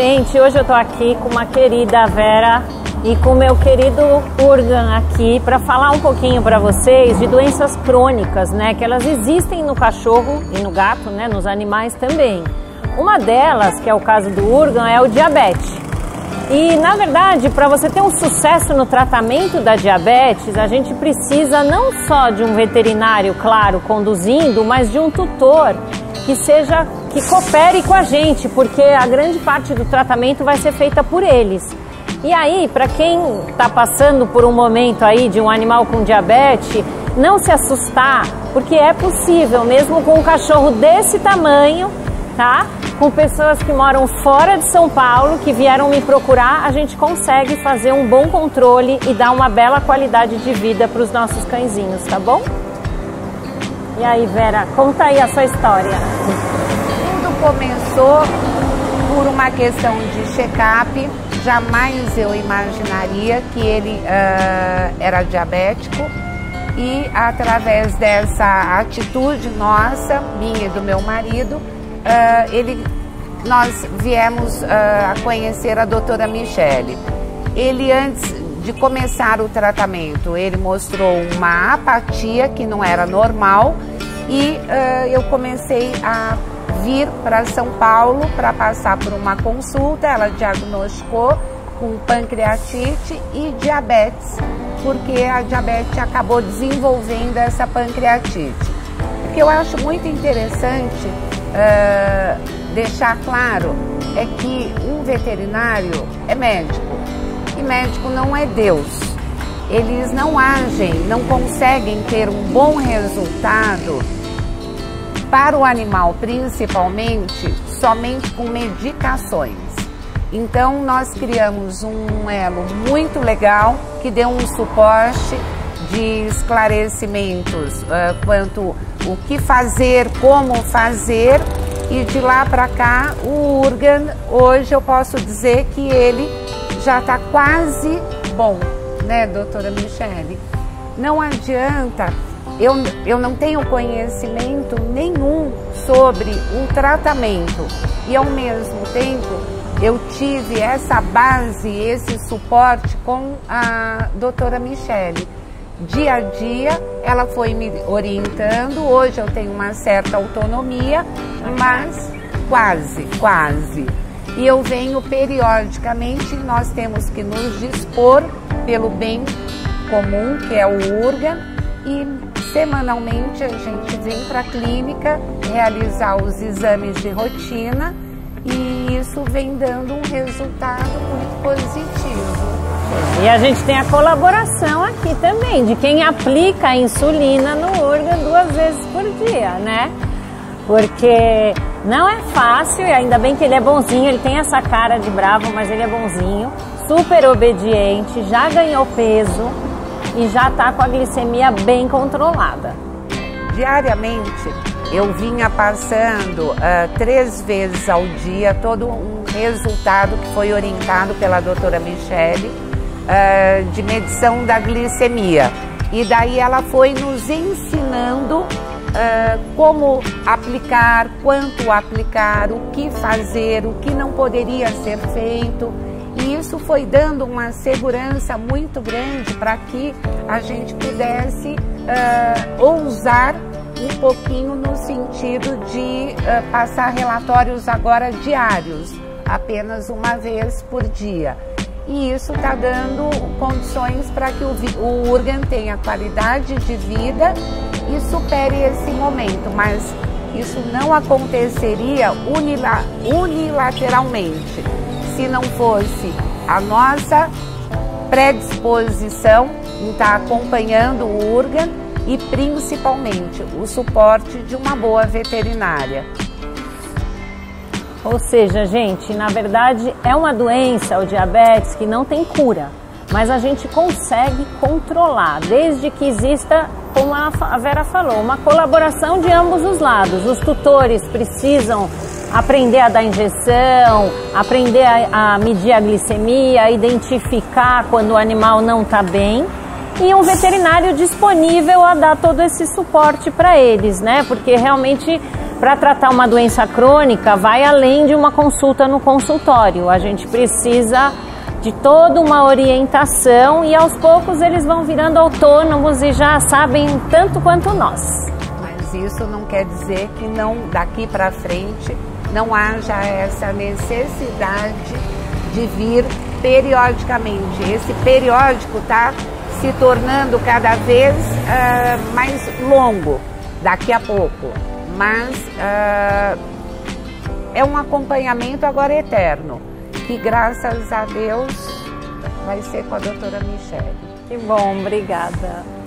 Gente, hoje eu tô aqui com uma querida Vera e com meu querido Urgan aqui para falar um pouquinho para vocês de doenças crônicas, né? Que elas existem no cachorro e no gato, né? Nos animais também. Uma delas, que é o caso do Urgan, é o diabetes. E, na verdade, para você ter um sucesso no tratamento da diabetes, a gente precisa não só de um veterinário, claro, conduzindo, mas de um tutor que coopere com a gente, porque a grande parte do tratamento vai ser feita por eles. E aí, para quem está passando por um momento aí de um animal com diabetes, não se assustar, porque é possível, mesmo com um cachorro desse tamanho, tá? Com pessoas que moram fora de São Paulo, que vieram me procurar, a gente consegue fazer um bom controle e dar uma bela qualidade de vida para os nossos cãezinhos, tá bom? E aí, Vera, conta aí a sua história. Tudo começou por uma questão de check-up. Jamais eu imaginaria que ele era diabético. E através dessa atitude nossa, minha e do meu marido, nós viemos a conhecer a doutora Michele. Ele, antes de começar o tratamento, ele mostrou uma apatia que não era normal e eu comecei a vir para São Paulo para passar por uma consulta. Ela diagnosticou com pancreatite e diabetes, porque a diabetes acabou desenvolvendo essa pancreatite. O que eu acho muito interessante deixar claro é que um veterinário é médico e médico não é Deus. Eles não agem, não conseguem ter um bom resultado para o animal, principalmente, somente com medicações. Então nós criamos um elo muito legal que deu um suporte de esclarecimentos quanto o que fazer, como fazer, e de lá para cá o Urgan, hoje eu posso dizer que ele já está quase bom, né, doutora Michele? Não adianta, eu não tenho conhecimento nenhum sobre o tratamento e ao mesmo tempo eu tive essa base, esse suporte com a doutora Michele. Dia a dia ela foi me orientando, hoje eu tenho uma certa autonomia, mas quase. E eu venho periodicamente, nós temos que nos dispor pelo bem comum, que é o Urgan, e semanalmente a gente vem para a clínica realizar os exames de rotina e isso vem dando um resultado muito positivo. E a gente tem a colaboração aqui também, de quem aplica a insulina no Urgan 2 vezes por dia, né? Porque não é fácil, e ainda bem que ele é bonzinho, ele tem essa cara de bravo, mas ele é bonzinho, super obediente, já ganhou peso e já tá com a glicemia bem controlada. Diariamente eu vinha passando 3 vezes ao dia todo um resultado que foi orientado pela doutora Michele, de medição da glicemia. E daí ela foi nos ensinando como aplicar, quanto aplicar, o que fazer, o que não poderia ser feito. E isso foi dando uma segurança muito grande para que a gente pudesse ousar um pouquinho no sentido de passar relatórios agora diários, apenas uma vez por dia. E isso está dando condições para que o Urgan tenha qualidade de vida e supere esse momento, mas isso não aconteceria unilateralmente se não fosse a nossa predisposição em estar acompanhando o Urgan e principalmente o suporte de uma boa veterinária. Ou seja, gente, na verdade é uma doença, o diabetes, que não tem cura, mas a gente consegue controlar, desde que exista, como a Vera falou, uma colaboração de ambos os lados. Os tutores precisam aprender a dar injeção, aprender a medir a glicemia, identificar quando o animal não está bem, e um veterinário disponível a dar todo esse suporte para eles, né? Porque realmente para tratar uma doença crônica vai além de uma consulta no consultório. A gente precisa de toda uma orientação e aos poucos eles vão virando autônomos e já sabem tanto quanto nós. Mas isso não quer dizer que não, daqui para frente não haja essa necessidade de vir periodicamente. Esse periódico está se tornando cada vez mais longo daqui a pouco, mas é um acompanhamento agora eterno, que graças a Deus vai ser com a doutora Michele. Que bom, obrigada.